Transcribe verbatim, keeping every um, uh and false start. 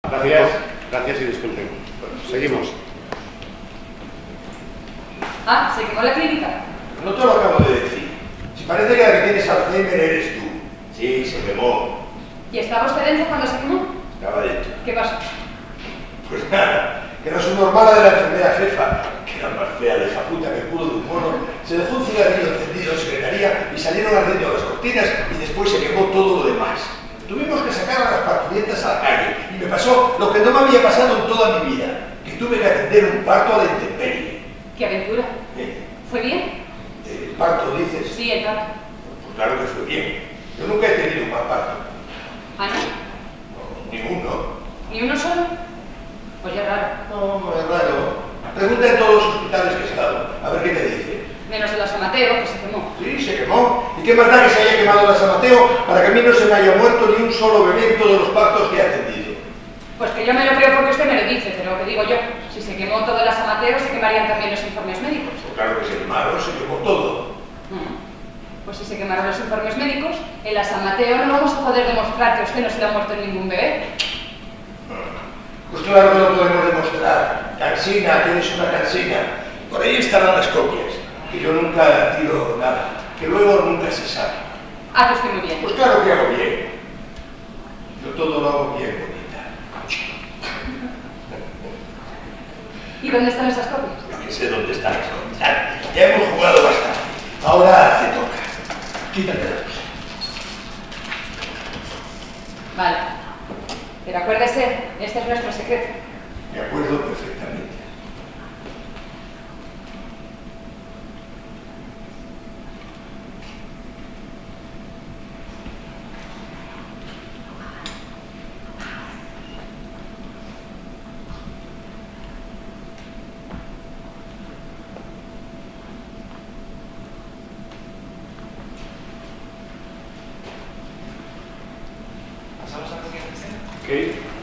Gracias, gracias y disculpen. Bueno, seguimos. Ah, ¿se quemó la clínica? No te lo acabo de decir. Si parece que la que tienes Alzheimer eres tú. Sí, se quemó. ¿Y estaba usted dentro cuando se quemó? Estaba dentro. ¿Qué pasó? Pues nada, que no subnormala de la enfermera jefa, que era más fea de esa puta que el culo de un mono, se dejó un cigarrillo encendido en secretaría y salieron ardiendo las cortinas y después se quemó todo lo demás. Tuvimos que sacar a las parturientas a la calle y me pasó lo que no me había pasado en toda mi vida, que tuve que atender un parto a la intemperie. ¿Qué aventura? ¿Eh? ¿Fue bien? ¿El parto dices? Sí, el parto. Pues claro que fue bien. Yo nunca he tenido un mal parto. ¿Ah, no? No, ninguno. ¿Ni uno solo? Pues ya raro. No, es raro. Pregunta en todos los hospitales que he estado, a ver qué te dice. Menos de la San Mateo, que se quemó. Sí, se quemó. ¿Y qué más da que se haya quemado la San Mateo para que a mí no se me haya muerto ni un solo bebé en todos los partos que he atendido? Pues que yo me lo creo porque usted me lo dice, pero que digo yo, si se quemó todo la San Mateo, se quemarían también los informes médicos. Pues claro que se quemaron, se quemó todo. Mm. Pues si se quemaron los informes médicos, en la San Mateo no vamos a poder demostrar que usted no se le ha muerto ningún bebé. Pues claro que lo podemos demostrar. Cansina, tienes una cansina. Por ahí estarán las copias. Que yo nunca tiro nada. Que luego nunca se sabe. Hace usted muy bien. Pues claro que hago bien. Yo todo lo hago bien, bonita. ¿Y dónde están esas copias? Yo que sé dónde están las copias. Ya hemos jugado bastante. Ahora te toca. Quítate la cosa. Vale. Pero acuérdese, este es nuestro secreto. Me acuerdo perfectamente. ¿Pasamos a la siguiente escena? ¿Qué?